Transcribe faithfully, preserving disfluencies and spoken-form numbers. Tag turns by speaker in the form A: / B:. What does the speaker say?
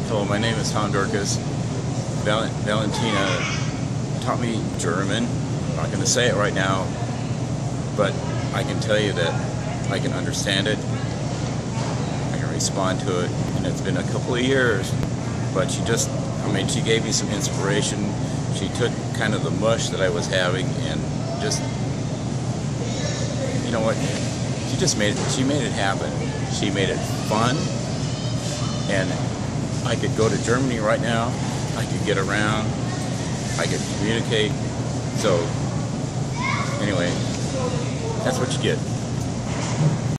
A: Hello, my name is Tom Dorcas. Val Valentina taught me German. I'm not going to say it right now, but I can tell you that I can understand it. I can respond to it, and it's been a couple of years, but she just, I mean, she gave me some inspiration. She took kind of the mush that I was having and just, you know what, she just made it, she made it happen. She made it fun, and I could go to Germany right now. I could get around. I could communicate. So, anyway, that's what you get.